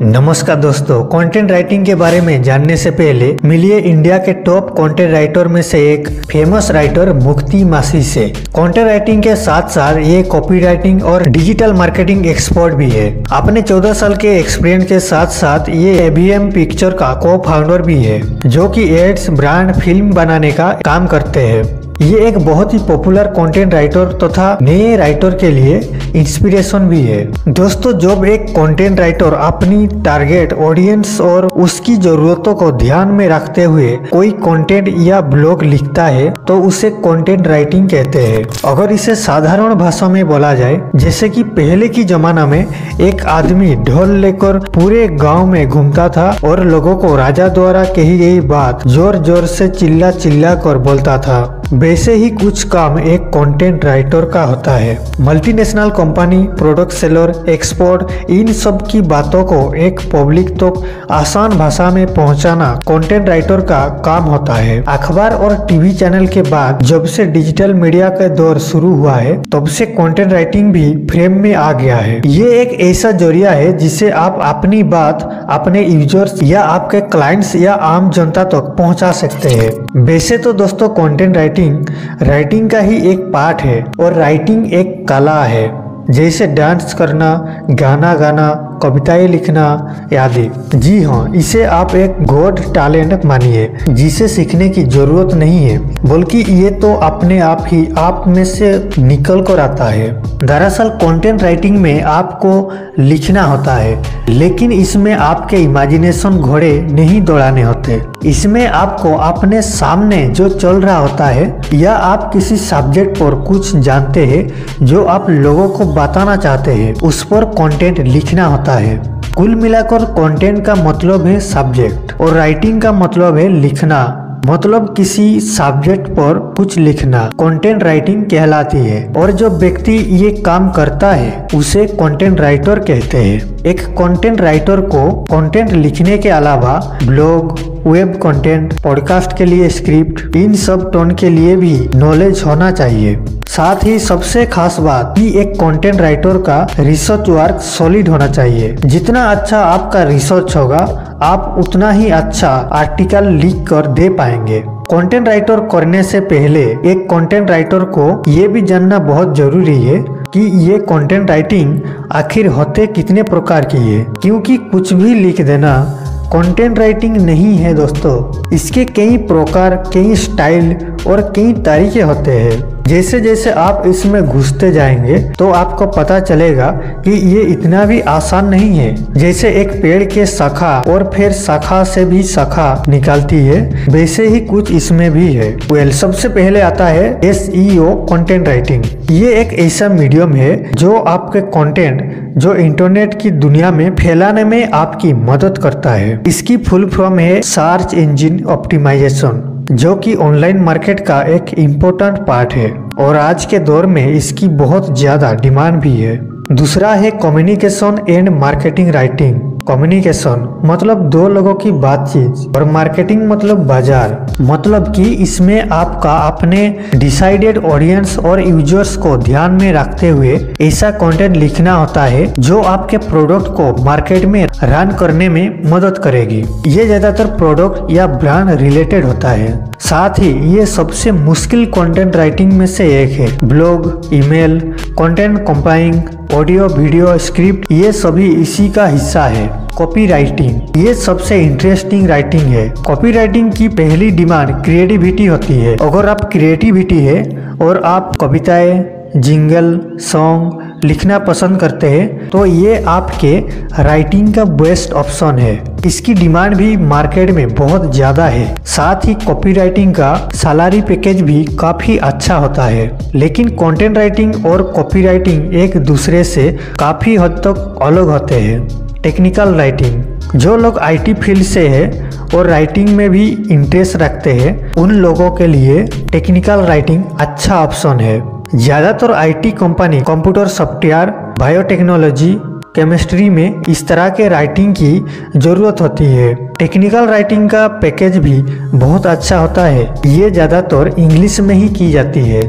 नमस्कार दोस्तों, content writing के बारे में जानने से पहले मिलिए इंडिया के टॉप कंटेंट राइटर में से एक फेमस राइटर मुक्ति मासी से। कंटेंट राइटिंग के साथ साथ ये कॉपी राइटिंग और डिजिटल मार्केटिंग एक्सपर्ट भी है। अपने 14 साल के एक्सपीरियंस के साथ साथ ये एबीएम पिक्चर का को फाउंडर भी है, जो कि एड्स, ब्रांड, फिल्म बनाने का काम करते हैं। ये एक बहुत ही पॉपुलर कंटेंट राइटर तथा नए राइटर के लिए इंस्पिरेशन भी है। दोस्तों, जब एक कंटेंट राइटर अपनी टारगेट ऑडियंस और उसकी जरूरतों को ध्यान में रखते हुए कोई कंटेंट या ब्लॉग लिखता है तो उसे कंटेंट राइटिंग कहते हैं। अगर इसे साधारण भाषा में बोला जाए, जैसे कि पहले की जमाना में एक आदमी ढोल लेकर पूरे गांव में घूमता था और लोगों को राजा द्वारा कही गई बात जोर जोर से चिल्ला चिल्ला कर बोलता था, वैसे ही कुछ काम एक कंटेंट राइटर का होता है। Multinational company, product seller, export, इन सब की बातों को एक पब्लिक तक आसान भाषा में पहुंचाना कंटेंट राइटर का काम होता है। अखबार और टीवी चैनल के बाद जब से डिजिटल मीडिया का दौर शुरू हुआ है, तब से कंटेंट राइटिंग भी फ्रेम में आ गया है। ये एक ऐसा जरिया है जिससे आप अपनी बात अपने यूजर्स या आपके क्लाइंट्स या आम जनता तक पहुंचा सकते हैं। वैसे तो दोस्तों, कंटेंट राइटिंग का ही एक पार्ट है और राइटिंग एक कला है, जैसे डांस करना, गाना गाना, कविताएं लिखना आदि। जी हाँ, इसे आप एक गॉड टैलेंट मानिए, जिसे सीखने की जरूरत नहीं है, बल्कि ये तो अपने आप ही आप में से निकल कर आता है। दरअसल कंटेंट राइटिंग में आपको लिखना होता है, लेकिन इसमें आपके इमेजिनेशन घोड़े नहीं दौड़ाने होते। इसमें आपको अपने सामने जो चल रहा होता है या आप किसी सब्जेक्ट पर कुछ जानते हैं जो आप लोगों को बताना चाहते हैं, उस पर कंटेंट लिखना होता है। कुल मिलाकर कंटेंट का मतलब है सब्जेक्ट और राइटिंग का मतलब है लिखना, मतलब किसी सब्जेक्ट पर कुछ लिखना कंटेंट राइटिंग कहलाती है। और जो व्यक्ति ये काम करता है उसे कंटेंट राइटर कहते हैं। एक कंटेंट राइटर को कंटेंट लिखने के अलावा ब्लॉग, वेब कंटेंट, पॉडकास्ट के लिए स्क्रिप्ट, इन सब टोन के लिए भी नॉलेज होना चाहिए। साथ ही सबसे खास बात कि एक कंटेंट राइटर का रिसर्च वर्क सॉलिड होना चाहिए। जितना अच्छा आपका रिसर्च होगा, आप उतना ही अच्छा आर्टिकल लिख कर दे पाएंगे। कंटेंट राइटर करने से पहले एक कंटेंट राइटर को ये भी जानना बहुत जरूरी है कि ये कंटेंट राइटिंग आखिर होते कितने प्रकार की है, क्योंकि कुछ भी लिख देना कंटेंट राइटिंग नहीं है दोस्तों। इसके कई प्रकार, कई स्टाइल और कई तरीके होते हैं। जैसे जैसे आप इसमें घुसते जाएंगे तो आपको पता चलेगा कि ये इतना भी आसान नहीं है। जैसे एक पेड़ के शाखा और फिर शाखा से भी शाखा निकालती है, वैसे ही कुछ इसमें भी है। सबसे पहले आता है SEO कंटेंट राइटिंग। ये एक ऐसा मीडियम है जो आपके कंटेंट जो इंटरनेट की दुनिया में फैलाने में आपकी मदद करता है। इसकी फुल फॉर्म है सर्च इंजन ऑप्टिमाइजेशन, जो कि ऑनलाइन मार्केट का एक इम्पोर्टेंट पार्ट है और आज के दौर में इसकी बहुत ज्यादा डिमांड भी है। दूसरा है communication and marketing writing. Communication मतलब दो लोगों की बातचीत और मार्केटिंग मतलब बाजार, मतलब कि इसमें आपका अपने डिसाइडेड ऑडियंस और यूजर्स को ध्यान में रखते हुए ऐसा कंटेंट लिखना होता है जो आपके प्रोडक्ट को मार्केट में रन करने में मदद करेगी। ये ज्यादातर प्रोडक्ट या ब्रांड रिलेटेड होता है। साथ ही ये सबसे मुश्किल कंटेंट राइटिंग में से एक है। Blog, email, content compiling, audio, video, script, ये सभी इसी का हिस्सा है। कॉपी राइटिंग ये सबसे इंटरेस्टिंग राइटिंग है। कॉपी राइटिंग की पहली डिमांड क्रिएटिविटी होती है। अगर आप क्रिएटिविटी है और आप कविताएं, जिंगल, सॉन्ग लिखना पसंद करते हैं तो ये आपके राइटिंग का बेस्ट ऑप्शन है। इसकी डिमांड भी मार्केट में बहुत ज्यादा है। साथ ही कॉपी राइटिंग का सैलरी पैकेज भी काफी अच्छा होता है। लेकिन कंटेंट राइटिंग और कॉपी राइटिंग एक दूसरे से काफी हद तक अलग होते हैं। टेक्निकल राइटिंग, जो लोग IT फील्ड से है और राइटिंग में भी इंटरेस्ट रखते हैं, उन लोगों के लिए टेक्निकल राइटिंग अच्छा ऑप्शन है। ज्यादातर IT company computer software, biotechnology, chemistry में इस तरह के राइटिंग की जरूरत होती है। टेक्निकल राइटिंग का पैकेज भी बहुत अच्छा होता है। ये ज्यादातर इंग्लिश में ही की जाती है।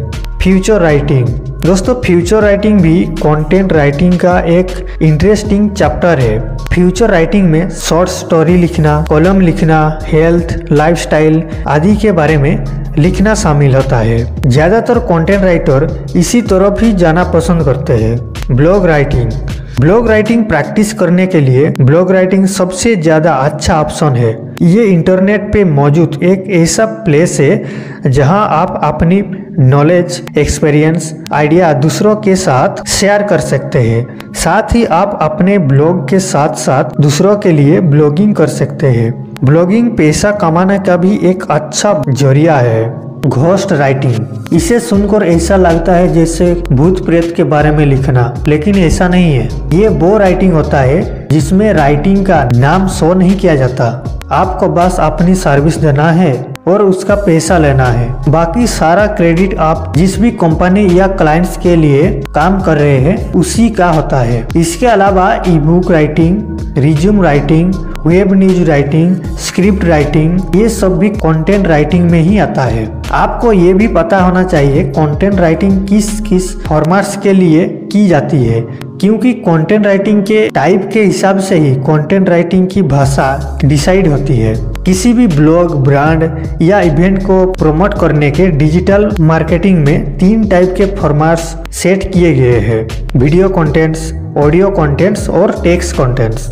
Future writing. दोस्तों फ्यूचर राइटिंग भी कंटेंट राइटिंग का एक इंटरेस्टिंग चैप्टर है। फ्यूचर राइटिंग में शॉर्ट स्टोरी लिखना, कॉलम लिखना, हेल्थ, लाइफस्टाइल आदि के बारे में लिखना शामिल होता है। ज्यादातर कंटेंट राइटर इसी तरफ ही जाना पसंद करते हैं। Blog writing. Blog writing practice करने के लिए ब्लॉग राइटिंग सबसे ज़्यादा अच्छा ऑप्शन है। ये इंटरनेट पे मौजूद एक ऐसा प्लेस है जहां आप अपनी नॉलेज, एक्सपीरियंस, आइडिया दूसरों के साथ शेयर कर सकते हैं। साथ ही आप अपने ब्लॉग के साथ साथ दूसरों के लिए ब्लॉगिंग कर सकते हैं। ब्लॉगिंग पैसा कमाने का भी एक अच्छा जरिया है। Ghost writing. इसे सुनकर ऐसा लगता है जैसे भूत प्रेत के बारे में लिखना, लेकिन ऐसा नहीं है। ये वो राइटिंग होता है जिसमें राइटिंग का नाम शो नहीं किया जाता। आपको बस अपनी सर्विस देना है और उसका पैसा लेना है। बाकी सारा क्रेडिट आप जिस भी कंपनी या क्लाइंट्स के लिए काम कर रहे हैं उसी का होता है। इसके अलावा e book writing, resume writing, web news writing, script writing, ये सब भी कंटेंट राइटिंग में ही आता है। आपको ये भी पता होना चाहिए कंटेंट राइटिंग किस किस फॉर्मेट्स के लिए की जाती है, क्योंकि कंटेंट राइटिंग के टाइप के हिसाब से ही कंटेंट राइटिंग की भाषा डिसाइड होती है। किसी भी ब्लॉग, ब्रांड या इवेंट को प्रमोट करने के डिजिटल मार्केटिंग में 3 टाइप के फॉर्मेट्स सेट किए गए हैं। वीडियो कंटेंट्स, ऑडियो कंटेंट्स और टेक्स्ट कंटेंट्स।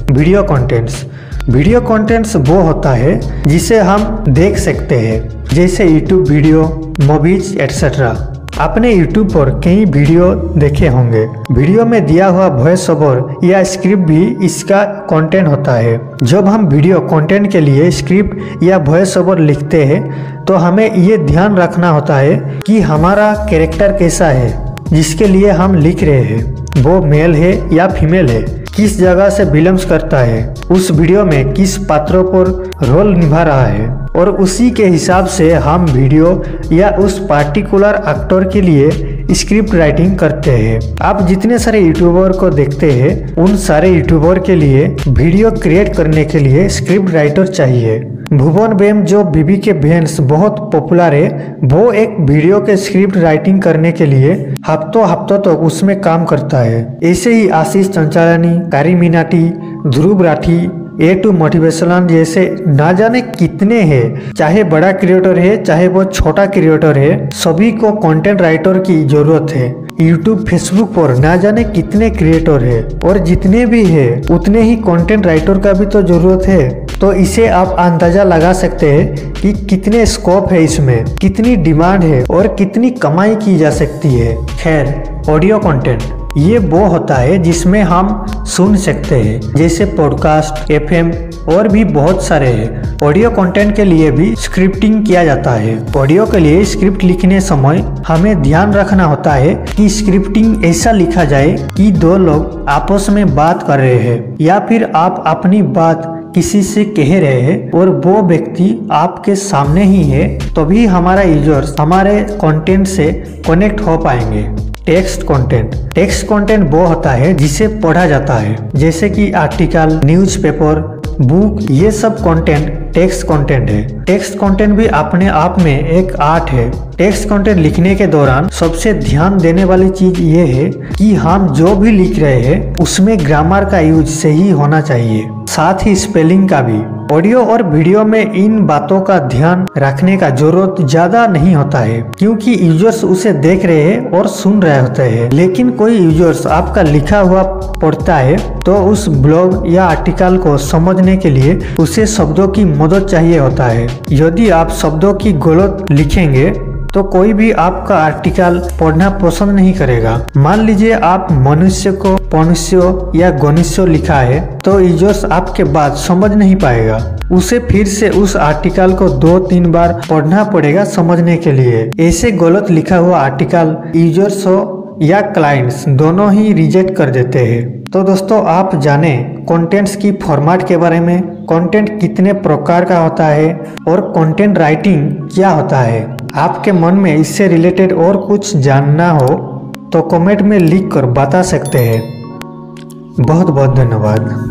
वीडियो कंटेंट्स वो होता है जिसे हम देख सकते हैं, जैसे यूट्यूब वीडियो, मूवीज एटसेट्रा। आपने यूट्यूब पर कई वीडियो देखे होंगे। वीडियो में दिया हुआ वॉइस ओवर या स्क्रिप्ट भी इसका कंटेंट होता है। जब हम वीडियो कंटेंट के लिए स्क्रिप्ट या वॉइस ओवर लिखते हैं तो हमें ये ध्यान रखना होता है कि हमारा कैरेक्टर कैसा है जिसके लिए हम लिख रहे हैं, वो मेल है या फीमेल है, किस जगह से बिलोंग्स करता है, उस वीडियो में किस पात्रों पर रोल निभा रहा है, और उसी के हिसाब से हम वीडियो या उस पार्टिकुलर एक्टर के लिए स्क्रिप्ट राइटिंग करते हैं। आप जितने सारे यूट्यूबर को देखते हैं उन सारे यूट्यूबर के लिए वीडियो क्रिएट करने के लिए स्क्रिप्ट राइटर चाहिए। भुवन बेम जो बीबी के भेंस बहुत पॉपुलर है, वो एक वीडियो के स्क्रिप्ट राइटिंग करने के लिए हफ्तों तक उसमें काम करता है। ऐसे ही आशीष चंचलानी, कारी मीनाटी, ध्रुव राठी, A2 मोटिवेशनल जैसे ना जाने कितने हैं। चाहे बड़ा क्रिएटर है चाहे वो छोटा क्रिएटर है, सभी को कंटेंट राइटर की जरूरत है। यूट्यूब, फेसबुक पर ना जाने कितने क्रिएटर है और जितने भी है उतने ही कंटेंट राइटर का भी तो जरूरत है। तो इसे आप अंदाजा लगा सकते हैं कि कितने स्कोप है इसमें, कितनी डिमांड है और कितनी कमाई की जा सकती है। खैर, ऑडियो कंटेंट ये वो होता है जिसमें हम सुन सकते हैं, जैसे पॉडकास्ट, FM और भी बहुत सारे हैं। ऑडियो कंटेंट के लिए भी स्क्रिप्टिंग किया जाता है। ऑडियो के लिए स्क्रिप्ट लिखने समय हमें ध्यान रखना होता है कि स्क्रिप्टिंग ऐसा लिखा जाए कि 2 लोग आपस में बात कर रहे हैं या फिर आप अपनी बात किसी से कह रहे हैं और वो व्यक्ति आपके सामने ही है, तभी हमारा यूजर्स हमारे कंटेंट से कनेक्ट हो पाएंगे। टेक्स्ट कंटेंट वो होता है जिसे पढ़ा जाता है, जैसे कि आर्टिकल, न्यूज़पेपर, बुक, ये सब कंटेंट टेक्स्ट कंटेंट है। टेक्स्ट कंटेंट भी अपने आप में एक आर्ट है। टेक्स्ट कंटेंट लिखने के दौरान सबसे ध्यान देने वाली चीज ये है कि हम जो भी लिख रहे हैं उसमें ग्रामर का यूज सही होना चाहिए, साथ ही स्पेलिंग का भी। ऑडियो और वीडियो में इन बातों का ध्यान रखने का जरूरत ज्यादा नहीं होता है, क्योंकि यूजर्स उसे देख रहे हैं और सुन रहे होते हैं। लेकिन कोई यूजर्स आपका लिखा हुआ पढ़ता है तो उस ब्लॉग या आर्टिकल को समझने के लिए उसे शब्दों की मदद चाहिए होता है। यदि आप शब्दों की गलत लिखेंगे तो कोई भी आपका आर्टिकल पढ़ना पसंद नहीं करेगा। मान लीजिए आप मनुष्य को पनुष्य या गनुष्य लिखा है तो यूजर्स आपके बात समझ नहीं पाएगा। उसे फिर से उस आर्टिकल को 2-3 बार पढ़ना पड़ेगा समझने के लिए। ऐसे गलत लिखा हुआ आर्टिकल यूजर्स हो या क्लाइंट्स दोनों ही रिजेक्ट कर देते हैं। तो दोस्तों, आप जाने कंटेंट्स की फॉर्मेट के बारे में, कंटेंट कितने प्रकार का होता है और कंटेंट राइटिंग क्या होता है। आपके मन में इससे रिलेटेड और कुछ जानना हो तो कमेंट में लिख कर बता सकते हैं। बहुत बहुत धन्यवाद।